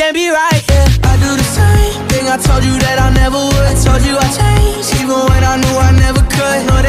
can't be right, yeah. I do the same thing I told you that I never would. I told you I changed, even when I knew I never could. Know